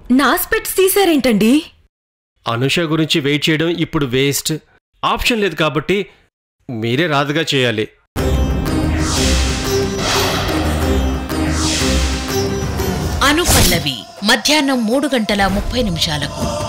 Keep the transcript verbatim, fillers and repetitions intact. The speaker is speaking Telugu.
నా స్పెట్స్ తీసారేంటండి? అనుష గురించి వెయిట్ చేయడం ఇప్పుడు వేస్ట్. ఆప్షన్ లేదు కాబట్టి మీరే రాదుగా చేయాలి. అనుపల్లవి మధ్యాహ్నం మూడు గంటల ముప్పై నిమిషాలకు.